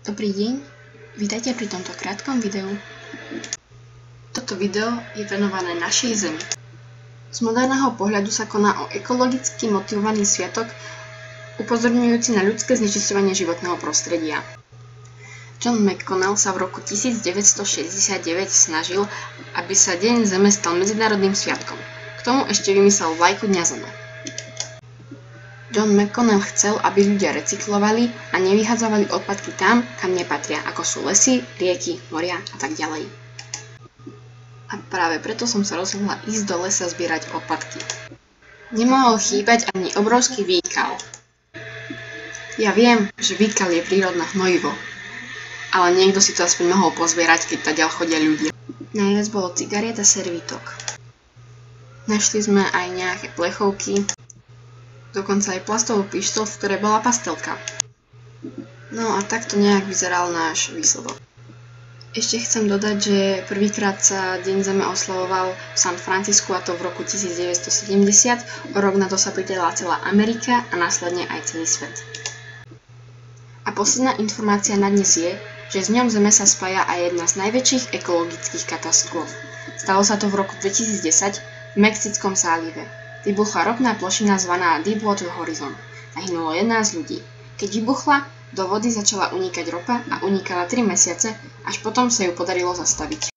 Dobrý deň, vítajte pri tomto krátkom videu. Toto video je venované našej Zemi. Z moderného pohľadu sa koná o ekologicky motivovaný sviatok, upozorňujúci na ľudské znečisťovanie životného prostredia. John McConnell sa v roku 1969 snažil, aby sa Deň Zeme stal medzinárodným sviatkom. K tomu ešte vymyslel vlajku Dňa Zeme. John McConnell chcel, aby ľudia recyklovali a nevyhadzovali odpadky tam, kam nepatria, ako sú lesy, rieky, moria a tak ďalej. A práve preto som sa rozhodla ísť do lesa zbierať odpadky. Nemohol chýbať ani obrovský výkal. Ja viem, že výkal je prírodné hnojivo, ale niekto si to aspoň mohol pozbierať, keď tadiaľ chodia ľudia. Najviac bolo cigariet a servítok. Našli sme aj nejaké plechovky, dokonca aj plastovú pištoľ, v ktorej bola pastelka. No a takto nejak vyzeral náš výsledok. Ešte chcem dodať, že prvýkrát sa Deň Zeme oslavoval v San Francisku, a to v roku 1970. O rok na to sa pridala celá Amerika a následne aj celý svet. A posledná informácia na dnes je, že s Dňom Zeme sa spája aj jedna z najväčších ekologických katastrof. Stalo sa to v roku 2010 v Mexickom zálive. Vybuchla ropná plošina zvaná Deepwater Horizon. Zahynulo 11 ľudí. Keď vybuchla, do vody začala unikať ropa a unikala 3 mesiace, až potom sa ju podarilo zastaviť.